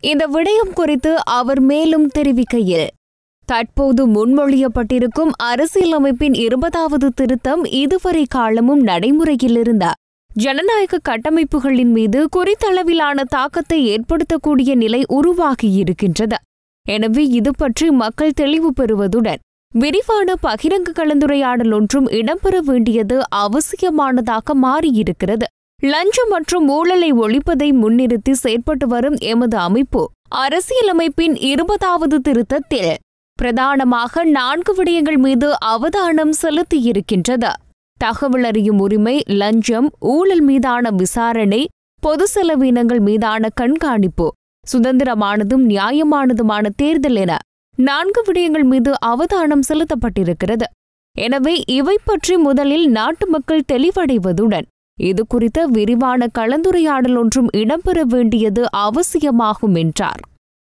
இந்த விடயம் குறித்து அவர் மேலும் தெரிவிக்கையில், தற்போது முன்மொழியப்பட்டிருக்கும் அரசியலமைப்பின் 20வது திருத்தம் இதுவரை காலமும் நடைமுறையில் இருந்த ஜனநாயக கட்டமைப்புகளின் மீது குறித்தளவிலான தாக்கத்தை ஏற்படுத்தக்கூடிய நிலை உருவாகியிருக்கின்றது. எனவே இது பற்றி மக்கள் தெளிவு பெறுவதுடன் விரிவான பகிரங்க கலந்துரையாடல் ஒன்றும் இடம்பெற வேண்டியது அவசியமானதாக மாறியிருக்கிறது. லஞ்சம் மற்றும் ஊழலை ஒழிப்பதை முன்னிறுத்தி செயற்பட்டு வரும் எமது அமைப்பு அரசியலமைப்பின் 20வது திருத்தத்தில் பிரதானமாக 4 விடயங்கள் மீது அவதானம் செலுத்தியிருக்கின்றது. தகவல் அறியும் உரிமை, லஞ்சம், ஊழல் மீதான விசாரணை, பொது செலவினங்கள் மீதான கண்காணிப்பு, சுதந்திரமானதும் நியாயமானதுமான தேர்தல் என 4 விடயங்கள் மீது அவதானம் செலுத்தப்பட்டிருக்கிறது. எனவே இவை பற்றி முதலில் நாட்டு மக்கள் தெளிவடைவதுடன் இது குறித்த விரிவான கலந்துரையாடல் ஒன்றும் இடம்பெற வேண்டியது அவசியமாகும் என்றார்.